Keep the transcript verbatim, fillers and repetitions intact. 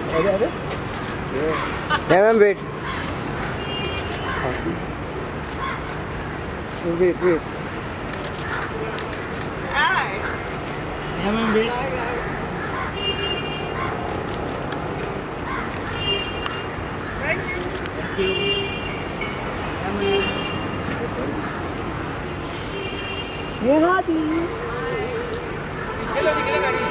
अरे अरे yeah ma'am wait wait wait Hi. yeah ma'am wait Hi guys. Thank you. thank you yeah ma'am ये हाथी चलो निकले गाड़ी